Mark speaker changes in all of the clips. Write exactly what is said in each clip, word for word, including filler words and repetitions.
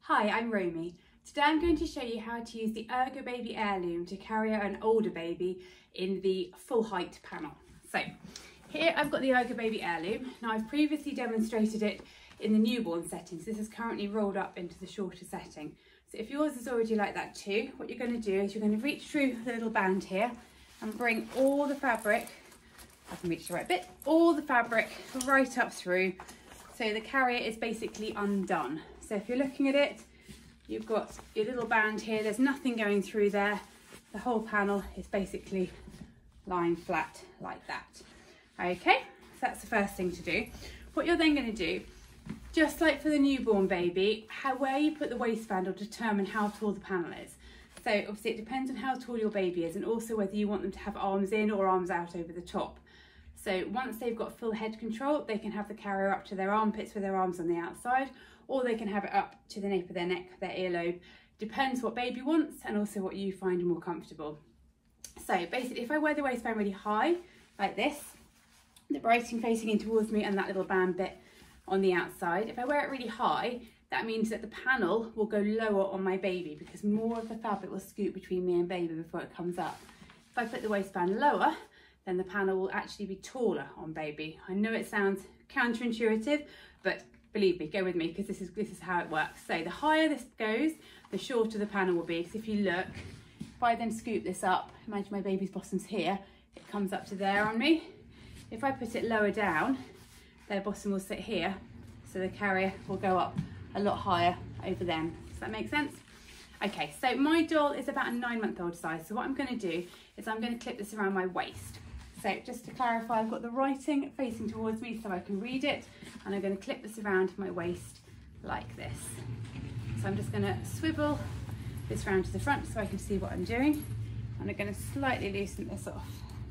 Speaker 1: Hi, I'm Roamy. Today I'm going to show you how to use the Ergobaby Aerloom to carry out an older baby in the full height panel. So here I've got the Ergobaby Aerloom. Now I've previously demonstrated it in the newborn settings. This is currently rolled up into the shorter setting. So if yours is already like that too, what you're going to do is you're going to reach through the little band here and bring all the fabric, I can reach the right bit, all the fabric right up through so the carrier is basically undone. So if you're looking at it, you've got your little band here, there's nothing going through there. The whole panel is basically lying flat like that. Okay, so that's the first thing to do. What you're then going to do, just like for the newborn baby, how where you put the waistband will determine how tall the panel is. So obviously it depends on how tall your baby is and also whether you want them to have arms in or arms out over the top. So once they've got full head control, they can have the carrier up to their armpits with their arms on the outside, or they can have it up to the nape of their neck, their earlobe. Depends what baby wants and also what you find more comfortable. So basically, if I wear the waistband really high, like this, the writing facing in towards me and that little band bit on the outside, if I wear it really high, that means that the panel will go lower on my baby because more of the fabric will scoot between me and baby before it comes up. If I put the waistband lower, then the panel will actually be taller on baby. I know it sounds counterintuitive, but believe me, go with me because this is this is how it works. So the higher this goes, the shorter the panel will be. Because if you look, if I then scoop this up, imagine my baby's bottom's here, it comes up to there on me. If I put it lower down, their bottom will sit here, so the carrier will go up a lot higher over them. Does that make sense? Okay, so my doll is about a nine month old size. So what I'm going to do is I'm going to clip this around my waist. So just to clarify, I've got the writing facing towards me so I can read it, and I'm going to clip this around my waist like this. So I'm just going to swivel this round to the front so I can see what I'm doing, and I'm going to slightly loosen this off.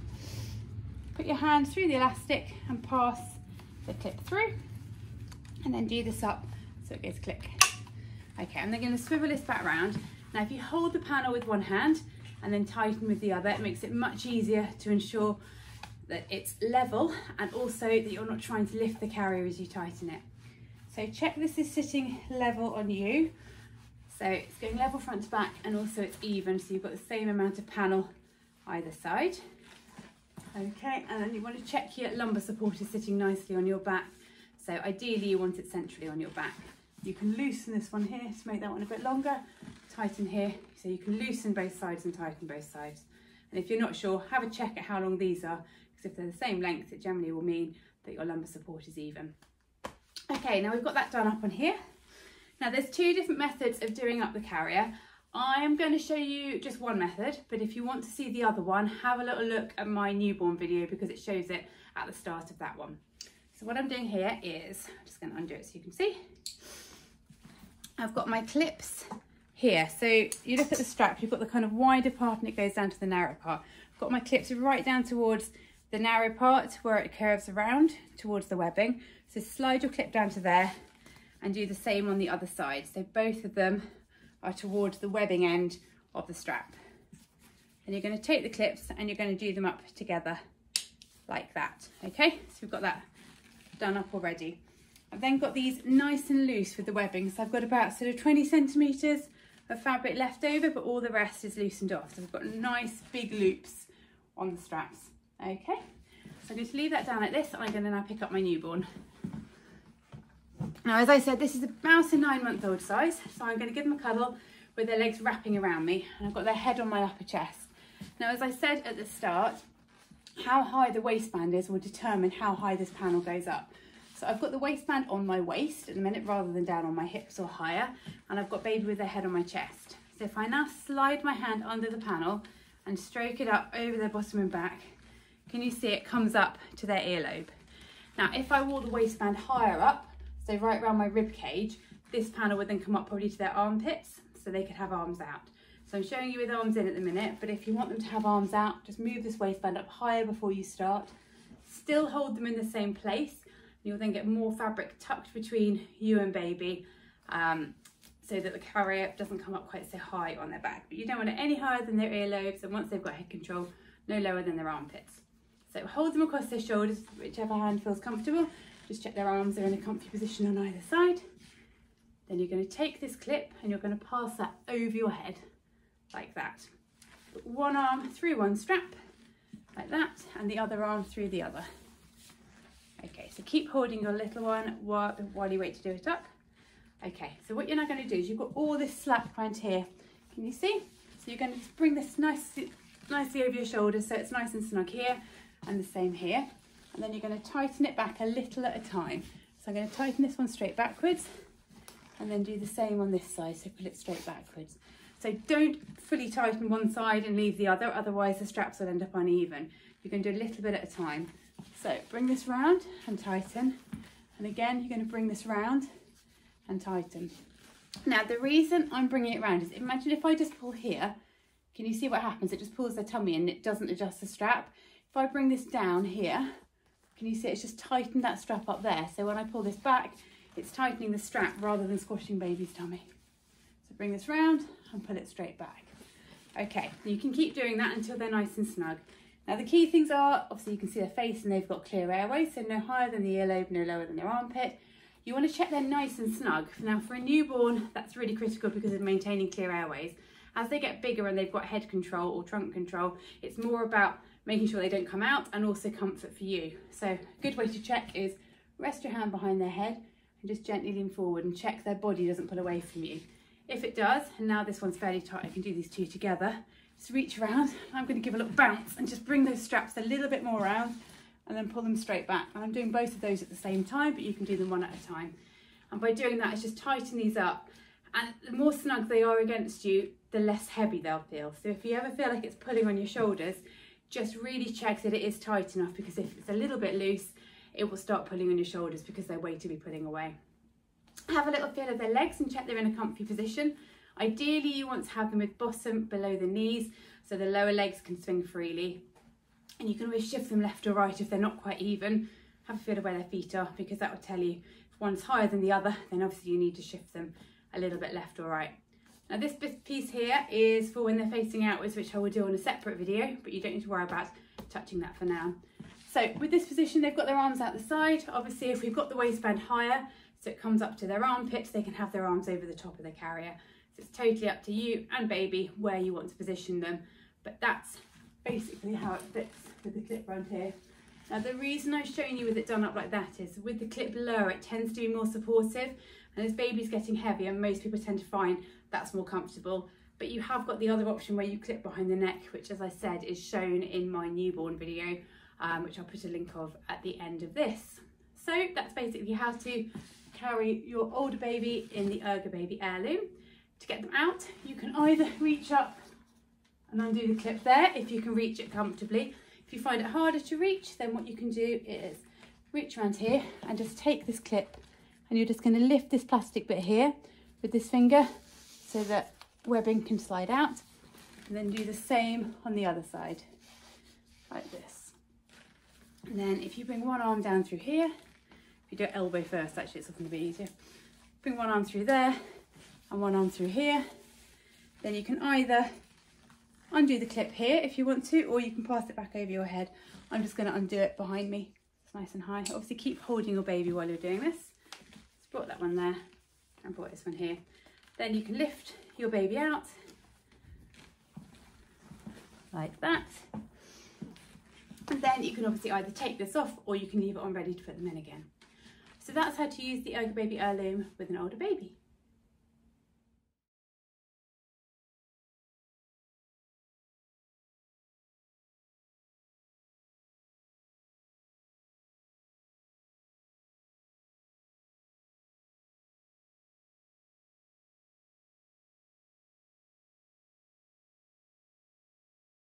Speaker 1: Put your hand through the elastic and pass the clip through, and then do this up so it goes click. Okay, I'm then going to swivel this back round. Now if you hold the panel with one hand and then tighten with the other, it makes it much easier to ensure that it's level and also that you're not trying to lift the carrier as you tighten it. So check this is sitting level on you. So it's going level front to back and also it's even, so you've got the same amount of panel either side. Okay, and then you want to check your lumbar support is sitting nicely on your back. So ideally you want it centrally on your back. You can loosen this one here to make that one a bit longer, tighten here, so you can loosen both sides and tighten both sides. And if you're not sure, have a check at how long these are, because if they're the same length, it generally will mean that your lumbar support is even. Okay, now we've got that done up on here. Now there's two different methods of doing up the carrier. I am going to show you just one method, but if you want to see the other one, have a little look at my newborn video because it shows it at the start of that one. So what I'm doing here is, I'm just going to undo it so you can see. I've got my clips here. So you look at the strap, you've got the kind of wider part and it goes down to the narrow part. I've got my clips right down towards the narrow part where it curves around towards the webbing. So slide your clip down to there and do the same on the other side. So both of them are towards the webbing end of the strap. And you're going to take the clips and you're going to do them up together like that. Okay, so we've got that done up already. I've then got these nice and loose with the webbing. So I've got about sort of twenty centimetres of fabric left over, but all the rest is loosened off. So I've got nice big loops on the straps. Okay, so I'm going to leave that down like this and I'm going to now pick up my newborn. Now, as I said, this is about a nine month old size. So I'm going to give them a cuddle with their legs wrapping around me and I've got their head on my upper chest. Now, as I said at the start, how high the waistband is will determine how high this panel goes up. So I've got the waistband on my waist at the minute rather than down on my hips or higher, and I've got baby with their head on my chest. So if I now slide my hand under the panel and stroke it up over their bottom and back, can you see it comes up to their earlobe? Now if I wore the waistband higher up, so right around my rib cage, this panel would then come up probably to their armpits so they could have arms out. So I'm showing you with arms in at the minute, but if you want them to have arms out, just move this waistband up higher before you start. Still hold them in the same place. You'll then get more fabric tucked between you and baby um, so that the carrier doesn't come up quite so high on their back. But you don't want it any higher than their earlobes, and once they've got head control, no lower than their armpits. So hold them across their shoulders, whichever hand feels comfortable. Just check their arms are in a comfy position on either side. Then you're going to take this clip and you're going to pass that over your head like that. Put one arm through one strap like that and the other arm through the other. Okay, so keep holding your little one while, while you wait to do it up. Okay, so what you're now going to do is you've got all this slack around here. Can you see? So you're going to just bring this nice, nicely over your shoulders so it's nice and snug here and the same here. And then you're going to tighten it back a little at a time. So I'm going to tighten this one straight backwards and then do the same on this side, so pull it straight backwards. So don't fully tighten one side and leave the other, otherwise the straps will end up uneven. You're going to do a little bit at a time. So bring this round and tighten. And again, you're going to bring this round and tighten. Now the reason I'm bringing it round is, imagine if I just pull here, can you see what happens? It just pulls the tummy in, it doesn't adjust the strap. If I bring this down here, can you see it's just tightened that strap up there? So when I pull this back, it's tightening the strap rather than squashing baby's tummy. So bring this round and pull it straight back. Okay, you can keep doing that until they're nice and snug. Now the key things are, obviously you can see their face and they've got clear airways, so no higher than the earlobe, no lower than their armpit. You want to check they're nice and snug. Now for a newborn, that's really critical because of maintaining clear airways. As they get bigger and they've got head control or trunk control, it's more about making sure they don't come out and also comfort for you. So a good way to check is rest your hand behind their head and just gently lean forward and check their body doesn't pull away from you. If it does, and now this one's fairly tight, I can do these two together. Just reach around, I'm going to give a little bounce and just bring those straps a little bit more around and then pull them straight back. And I'm doing both of those at the same time, but you can do them one at a time. And by doing that, it's just tighten these up. And the more snug they are against you, the less heavy they'll feel. So if you ever feel like it's pulling on your shoulders, just really check that it is tight enough, because if it's a little bit loose, it will start pulling on your shoulders because they're way to be pulling away. Have a little feel of their legs and check they're in a comfy position. Ideally, you want to have them with bottom below the knees, so the lower legs can swing freely. And you can always shift them left or right if they're not quite even. Have a feel of where their feet are, because that will tell you if one's higher than the other, then obviously you need to shift them a little bit left or right. Now this piece here is for when they're facing outwards, which I will do on a separate video, but you don't need to worry about touching that for now. So with this position, they've got their arms out the side. Obviously, if we've got the waistband higher, so it comes up to their armpits, they can have their arms over the top of the carrier. So it's totally up to you and baby where you want to position them. But that's basically how it fits with the clip around here. Now the reason I've shown you with it done up like that is with the clip lower, it tends to be more supportive. And as baby's getting heavier, most people tend to find that's more comfortable. But you have got the other option where you clip behind the neck, which, as I said, is shown in my newborn video, um, which I'll put a link of at the end of this. So that's basically how to carry your older baby in the Ergobaby Airloom. To get them out, you can either reach up and undo the clip there if you can reach it comfortably. If you find it harder to reach, then what you can do is reach around here and just take this clip, and you're just going to lift this plastic bit here with this finger so that webbing can slide out, and then do the same on the other side like this. And then if you bring one arm down through here, if you do it elbow first, actually it's often going to be easier. Bring one arm through there and one arm through here. Then you can either undo the clip here if you want to, or you can pass it back over your head. I'm just going to undo it behind me. It's nice and high. Obviously keep holding your baby while you're doing this. Just brought that one there and brought this one here. Then you can lift your baby out like that. And then you can obviously either take this off or you can leave it on ready to put them in again. So that's how to use the Ergobaby Airloom with an older baby.